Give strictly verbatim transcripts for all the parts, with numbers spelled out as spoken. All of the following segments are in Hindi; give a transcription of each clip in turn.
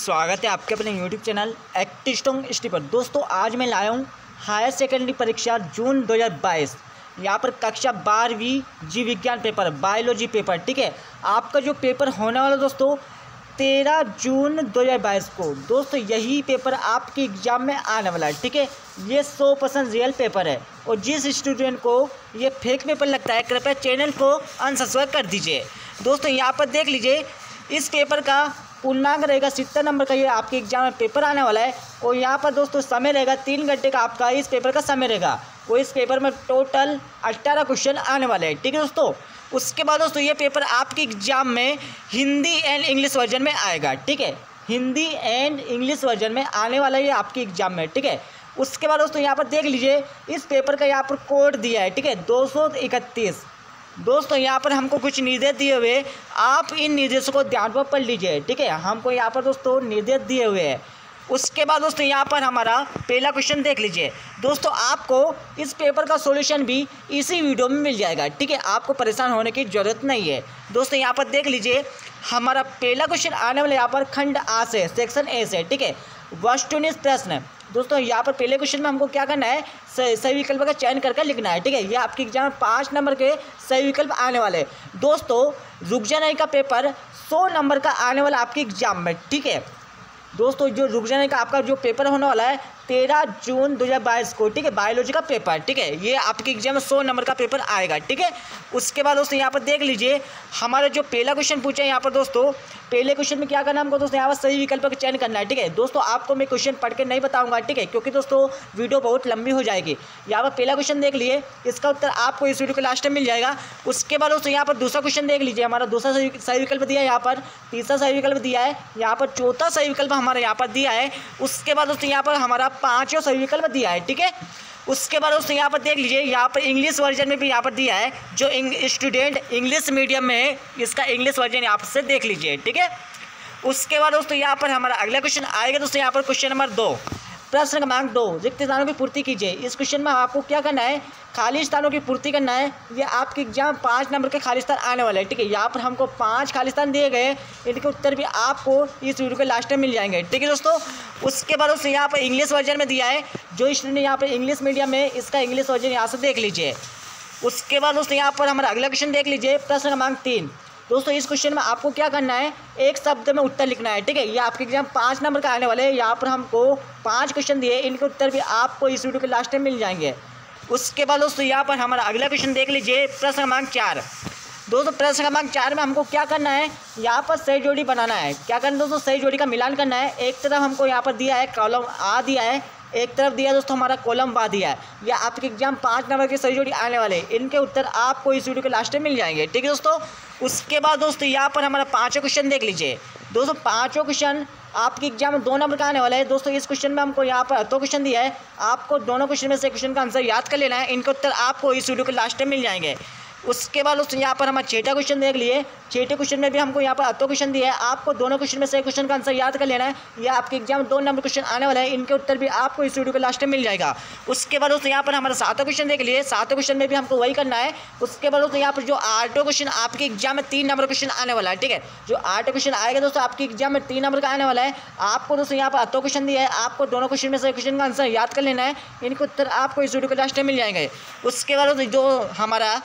स्वागत है आपके अपने यूट्यूब चैनल एक्टिस्टोंग स्टी पर। दोस्तों आज मैं लाया हूँ हायर सेकेंडरी परीक्षा जून दो हज़ार बाईस। यहाँ पर कक्षा बारहवीं जीव विज्ञान पेपर बायोलॉजी पेपर, ठीक है। आपका जो पेपर होने वाला दोस्तों तेरह जून दो हज़ार बाईस को दोस्तों यही पेपर आपके एग्ज़ाम में आने वाला है, ठीक है। ये सौ परसेंट रियल पेपर है और जिस स्टूडेंट को ये फेक पेपर लगता है कृपया चैनल को अनसब्सक्राइब कर दीजिए। दोस्तों यहाँ पर देख लीजिए, इस पेपर का पूर्णांक रहेगा सत्तर नंबर का। ये आपके एग्जाम में पेपर आने वाला है और यहाँ पर दोस्तों समय रहेगा तीन घंटे का आपका इस पेपर का समय रहेगा। वो इस पेपर में टोटल अट्ठारह क्वेश्चन आने वाले हैं, ठीक है दोस्तों। उसके बाद दोस्तों ये पेपर आपके एग्जाम में हिंदी एंड इंग्लिश वर्जन में आएगा, ठीक है। हिंदी एंड इंग्लिश वर्जन में आने वाला है ये आपके एग्जाम में, ठीक है। उसके बाद दोस्तों यहाँ पर देख लीजिए, इस पेपर का यहाँ पर कोड दिया है, ठीक है, दो सौ इकतीस। दोस्तों यहाँ पर हमको कुछ निर्देश दिए हुए, आप इन निर्देशों को ध्यानपूर्वक पढ़ लीजिए, ठीक है। हमको यहाँ पर दोस्तों निर्देश दिए हुए हैं। उसके बाद दोस्तों यहाँ पर हमारा पहला क्वेश्चन देख लीजिए। दोस्तों आपको इस पेपर का सॉल्यूशन भी इसी वीडियो में मिल जाएगा, ठीक है। आपको परेशान होने की ज़रूरत नहीं है। दोस्तों यहाँ पर देख लीजिए, हमारा पहला क्वेश्चन आने वाला यहाँ पर खंड आ से, सेक्शन ए से, ठीक है। वस्तुनिष्ठ प्रश्न। दोस्तों यहाँ पर पहले क्वेश्चन में हमको क्या करना है, सही विकल्प का चयन करके लिखना है, ठीक है। ये आपके एग्जाम में पाँच नंबर के सही विकल्प आने वाले। दोस्तों रुक जाने का पेपर सौ नंबर का आने वाला आपके एग्जाम में, ठीक है। दोस्तों जो रुक जाने का आपका जो पेपर होने वाला है तेरह जून दो हज़ार बाईस को, ठीक है, बायोलॉजी का पेपर, ठीक है। ये आपके एग्जाम में सौ नंबर का पेपर आएगा, ठीक है। उसके बाद दोस्तों यहाँ पर देख लीजिए, हमारा जो पहला क्वेश्चन पूछा है यहाँ पर दोस्तों, पहले क्वेश्चन में क्या करना है हमको दोस्तों, यहाँ पर सही विकल्प का चयन करना है, ठीक है। दोस्तों आपको मैं क्वेश्चन पढ़ के नहीं बताऊंगा, ठीक है, क्योंकि दोस्तों वीडियो बहुत लंबी हो जाएगी। यहाँ पर पहला क्वेश्चन देख लिए, इसका उत्तर आपको इस वीडियो के लास्ट में मिल जाएगा। उसके बाद दोस्तों यहाँ पर दूसरा क्वेश्चन देख लीजिए, हमारा दूसरा सही विकल्प दिया है, यहाँ पर तीसरा सही विकल्प दिया है, यहाँ पर चौथा सही विकल्प हमारा यहाँ पर दिया है। उसके बाद दोस्तों यहाँ पर हमारा पाँचों सही विकल्प दिया है, ठीक है। उसके बाद दोस्तों यहाँ पर देख लीजिए, यहाँ पर इंग्लिश वर्जन में भी यहाँ पर दिया है, जो स्टूडेंट इंग्लिश मीडियम में है इसका इंग्लिश वर्जन यहाँ से देख लीजिए, ठीक है। उसके बाद दोस्तों यहाँ पर हमारा अगला क्वेश्चन आएगा दोस्तों, यहाँ पर क्वेश्चन नंबर दो, प्रश्न क्रमांक दो, रिक्त स्थानों की पूर्ति कीजिए। इस क्वेश्चन में आपको क्या करना है, खाली स्थानों की पूर्ति करना है। ये आपके एग्जाम पाँच नंबर के खाली स्थान आने वाले हैं, ठीक है। यहाँ पर हमको पाँच खाली स्थान दिए गए, इनके उत्तर भी आपको इस वीडियो के लास्ट में मिल जाएंगे, ठीक है दोस्तों। उसके बाद दोस्तों यहाँ पर इंग्लिश वर्जन में दिया है, जो स्टूडेंट यहाँ पर इंग्लिश मीडियम में इसका इंग्लिश वर्जन यहाँ से देख लीजिए। उसके बाद दोस्तों यहाँ पर हमारा अगला क्वेश्चन देख लीजिए, प्रश्न क्रमांक तीन। दोस्तों इस क्वेश्चन में आपको क्या करना है, एक शब्द में उत्तर लिखना है, ठीक है। ये आपके एग्जाम पाँच नंबर का आने वाले हैं। यहाँ पर हमको पांच क्वेश्चन दिए, इनके उत्तर भी आपको इस वीडियो के लास्ट में मिल जाएंगे। उसके बाद दोस्तों यहाँ पर हमारा अगला क्वेश्चन देख लीजिए, प्रश्न क्रमांक चार। दोस्तों प्रश्न क्रमांक चार में हमको क्या करना है, यहाँ पर सही जोड़ी बनाना है। क्या करना है दोस्तों, सही जोड़ी का मिलान करना है। एक तरफ हमको यहाँ पर दिया है कॉलम आ दिया है, एक तरफ दिया है दोस्तों हमारा कॉलम बा दिया है। या आपके एग्जाम पाँच नंबर के सही जोड़ी आने वाले, इनके उत्तर आपको इस वीडियो के लास्ट में मिल जाएंगे, ठीक है दोस्तों। उसके बाद दोस्तों यहाँ पर हमारा पाँचों क्वेश्चन देख लीजिए। दोस्तों पाँचों क्वेश्चन आपके एग्जाम में दो नंबर का आने वाला है। दोस्तों इस क्वेश्चन में हमको यहाँ पर दो क्वेश्चन दिया है, आपको दोनों क्वेश्चन में से क्वेश्चन का आंसर याद कर लेना है। इनके उत्तर आपको इस वीडियो के लास्ट में मिल जाएंगे। उसके बाद दोस्तों यहाँ पर हम छठा क्वेश्चन देख लिए। छठे क्वेश्चन में भी हमको यहाँ पर दो क्वेश्चन दिया है, आपको दोनों क्वेश्चन में से क्वेश्चन का आंसर याद कर लेना है। यह आपके एग्जाम में दो नंबर क्वेश्चन आने वाला है, इनके उत्तर भी आपको इस वीडियो के लास्ट में मिल जाएगा। उसके बाद दोस्तों यहाँ पर हमारा सातवां क्वेश्चन देख लिए, सातवें क्वेश्चन में भी हमको वही करना है। उसके बाद दोस्तों यहाँ पर जो आठवां क्वेश्चन आपके एग्जाम में तीन नंबर क्वेश्चन आने वाला है, ठीक है। जो आठवां क्वेश्चन आएगा दोस्तों आपके एग्जाम में तीन नंबर का आने वाला है। आपको दोस्तों यहाँ पर दो क्वेश्चन दिया है, आपको दोनों क्वेश्चन में से क्वेश्चन का आंसर याद कर लेना है। इनके उत्तर आपको इस वीडियो के लास्ट में मिल जाएंगे। उसके बाद जो हमारा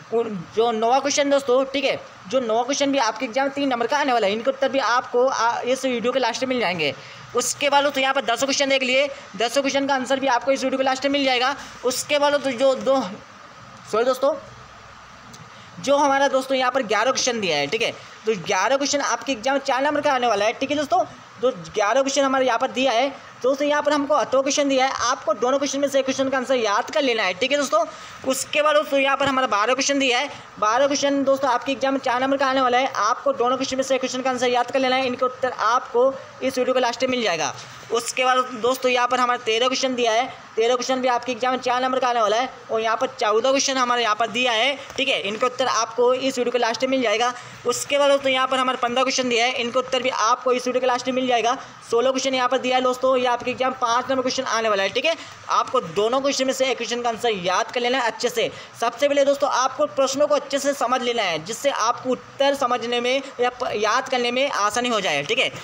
जो नौवां क्वेश्चन दोस्तों, ठीक है, जो नौवां क्वेश्चन भी आपके एग्जाम में तीन नंबर का आने वाला है, इनके उत्तर भी आपको आ, इस वीडियो के लास्ट में मिल जाएंगे। उसके बाद तो यहाँ पर दसों क्वेश्चन देख लिए, दसों क्वेश्चन का आंसर भी आपको इस वीडियो के लास्ट में मिल जाएगा। उसके बाद तो जो दो सॉरी दोस्तों जो हमारा दोस्तों यहाँ पर ग्यारह क्वेश्चन दिया है, ठीक है। तो ग्यारह क्वेश्चन आपके एग्जाम में चार नंबर का आने वाला है, ठीक है दोस्तों। जो ग्यारह क्वेश्चन हमारे यहाँ पर दिया है दोस्तों, यहाँ पर हमको दो क्वेश्चन दिया है, आपको दोनों क्वेश्चन में से क्वेश्चन का आंसर याद कर लेना है, ठीक है दोस्तों। उसके बाद दोस्तों यहाँ पर हमारा बारह क्वेश्चन दिया है। बारह क्वेश्चन दोस्तों आपके एग्जाम में चार नंबर का आने वाला है, आपको दोनों क्वेश्चन में से क्वेश्चन का आंसर याद कर लेना है। इनके उत्तर आपको इस वीडियो के लास्ट में मिल जाएगा। उसके बाद दोस्तों यहाँ पर हमारा तेरह क्वेश्चन दिया है, तेरह क्वेश्चन भी आपके एग्जाम में चार नंबर का आने वाला है। और यहाँ पर चौदह क्वेश्चन हमारे यहाँ पर दिया है, ठीक है, इनके उत्तर आपको इस वीडियो के लास्ट में मिल जाएगा। उसके बाद दोस्तों यहाँ पर हमारे पंद्रह क्वेश्चन दिया है, इनके उत्तर भी आपको इस वीडियो के लास्ट में मिल जाएगा। सोलह क्वेश्चन यहाँ पर दिया है दोस्तों, ये आपके एग्जाम पाँच नंबर क्वेश्चन आने वाला है, ठीक है। आपको दोनों क्वेश्चन में से एक क्वेश्चन का आंसर याद कर लेना है अच्छे से। सबसे पहले दोस्तों आपको प्रश्नों को अच्छे से समझ लेना है, जिससे आपको उत्तर समझने में या याद करने में आसानी हो जाए, ठीक है।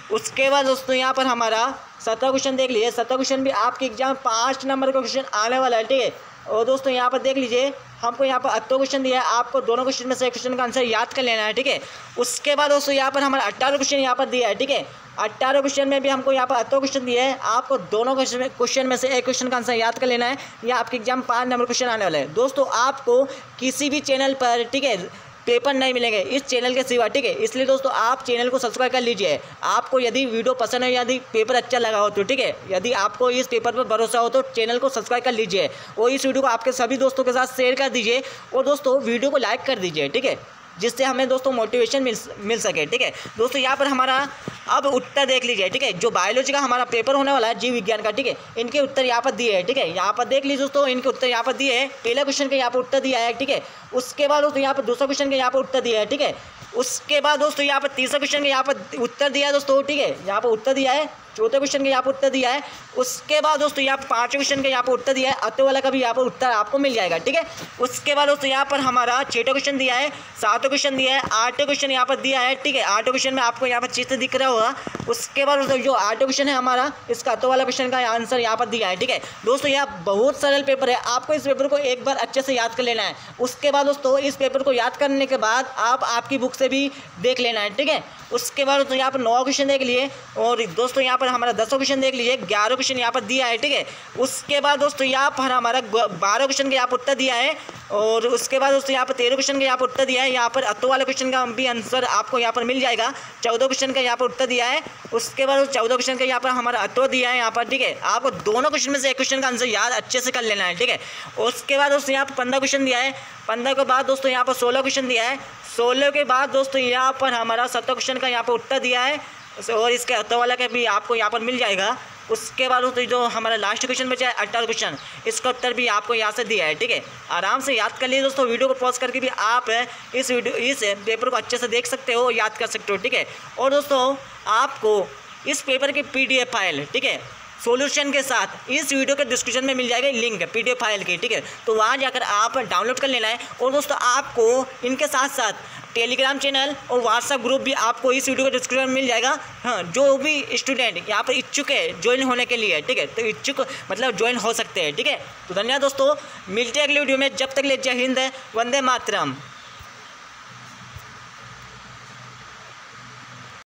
उसके बाद दोस्तों यहाँ पर हमारा सत्रह क्वेश्चन देख लीजिए। सत्रह क्वेश्चन भी आपके एग्जाम पाँच नंबर का क्वेश्चन आने वाला है, ठीक है। और दोस्तों यहाँ पर देख लीजिए, हमको यहाँ पर अट्ठारह क्वेश्चन दिया है, आपको दोनों क्वेश्चन में से एक क्वेश्चन का आंसर याद कर लेना है, ठीक है। उसके बाद दोस्तों यहाँ पर हमारा अट्ठारह क्वेश्चन यहाँ पर दिया है, ठीक है। अट्ठारह क्वेश्चन में भी हमको यहाँ पर अट्ठारह क्वेश्चन दिए हैं, आपको दोनों क्वेश्चन क्वेश्चन में से एक क्वेश्चन का आंसर याद कर लेना है। या आपके एग्जाम पाँच नंबर क्वेश्चन आने वाला है। दोस्तों आपको किसी भी चैनल पर, ठीक है, पेपर नहीं मिलेंगे इस चैनल के सिवा, ठीक है। इसलिए दोस्तों आप चैनल को सब्सक्राइब कर लीजिए। आपको यदि वीडियो पसंद है, यदि पेपर अच्छा लगा हो तो, ठीक है, यदि आपको इस पेपर पर भरोसा हो तो चैनल को सब्सक्राइब कर लीजिए और इस वीडियो को आपके सभी दोस्तों के साथ शेयर कर दीजिए और दोस्तों वीडियो को लाइक कर दीजिए, ठीक है, जिससे हमें दोस्तों मोटिवेशन मिल मिल सके, ठीक है। दोस्तों यहाँ पर हमारा अब उत्तर देख लीजिए, ठीक है। जो बायोलॉजी का हमारा पेपर होने वाला है जीव विज्ञान का, ठीक है, इनके उत्तर यहाँ पर दिए हैं, ठीक है। यहाँ पर देख लीजिए दोस्तों, इनके उत्तर यहाँ पर दिए हैं। पहले क्वेश्चन का यहाँ पर उत्तर दिया है, ठीक है। उसके बाद दोस्तों यहाँ पर दूसरा क्वेश्चन का यहाँ पर उत्तर दिया है, ठीक है। उसके बाद दोस्तों यहाँ पर तीसरा क्वेश्चन का यहाँ पर उत्तर दिया है दोस्तों, ठीक है, यहाँ पर उत्तर दिया है। चौथे क्वेश्चन का यहाँ पर उत्तर दिया है। उसके बाद दोस्तों यहाँ पर पाँचवें क्वेश्चन का यहाँ पर उत्तर दिया है। अतो वाला का भी यहाँ पर उत्तर आपको मिल जाएगा, ठीक है। उसके बाद दोस्तों यहाँ पर हमारा छठा क्वेश्चन दिया है, सातवें क्वेश्चन दिया है, आठवें क्वेश्चन यहाँ पर दिया है, ठीक है। आठवें क्वेश्चन में आपको यहाँ पर चित्र दिख रहा होगा। उसके बाद दोस्तों जो आठवें क्वेश्चन है हमारा, इसका अतो वाला क्वेश्चन का आंसर यहाँ पर दिया है, ठीक है। दोस्तों यहाँ बहुत सरल पेपर है, आपको इस पेपर को एक बार अच्छे से याद कर लेना है। उसके बाद दोस्तों इस पेपर को याद करने के बाद आप आपकी बुक से भी देख लेना है, ठीक है। उसके बाद दोस्तों यहाँ पर नौवा क्वेश्चन देख लिए और दोस्तों यहाँ पर हमारा दसवां क्वेश्चन देख लीजिए। ग्यारह क्वेश्चन यहाँ पर दिया है, ठीक है। उसके बाद दोस्तों यहाँ पर हमारा बारह क्वेश्चन का यहाँ पर उत्तर दिया है और उसके बाद दोस्तों यहाँ पर तेरह क्वेश्चन का यहाँ पर उत्तर दिया है। यहाँ पर अतो वाले क्वेश्चन का भी आंसर आपको यहाँ पर मिल जाएगा। चौदह क्वेश्चन का यहाँ पर उत्तर दिया है। उसके बाद चौदह क्वेश्चन का यहाँ पर हमारा अतो दिया है यहाँ पर, ठीक है। आपको दोनों क्वेश्चन में से एक क्वेश्चन का आंसर याद अच्छे से कर लेना है, ठीक है। उसके बाद दोस्तों यहाँ पर पंद्रह क्वेश्चन दिया है। पंद्रह के बाद दोस्तों यहाँ पर सोलह क्वेश्चन दिया है। सोलह के बाद दोस्तों यहाँ पर हमारा सत्रह क्वेश्चन का यहाँ पर उत्तर दिया है और इसके अतो वाला का भी आपको यहाँ पर मिल जाएगा। उसके बाद दोस्तों जो हमारा लास्ट क्वेश्चन बचा है अठारह क्वेश्चन, इसका उत्तर भी आपको यहाँ से दिया है, ठीक है। आराम से याद कर लीजिए दोस्तों। वीडियो को पॉज करके भी आप इस वीडियो इस पेपर को अच्छे से देख सकते हो, याद कर सकते हो, ठीक है। और दोस्तों आपको इस पेपर की पी डी एफ फाइल, ठीक है, सॉल्यूशन के साथ इस वीडियो के डिस्क्रिप्शन में मिल जाएगा लिंक पीडीएफ फाइल की, ठीक है। तो वहाँ जाकर आप डाउनलोड कर लेना है। और दोस्तों आपको इनके साथ साथ टेलीग्राम चैनल और व्हाट्सएप ग्रुप भी आपको इस वीडियो के डिस्क्रिप्शन में मिल जाएगा। हाँ, जो भी स्टूडेंट यहाँ पर इच्छुक है ज्वाइन होने के लिए, ठीक है, तो इच्छुक मतलब ज्वाइन हो सकते हैं, ठीक है। तो धन्यवाद दोस्तों, मिलते हैं अगले वीडियो में। जब तक ले जय हिंद, वंदे मातरम।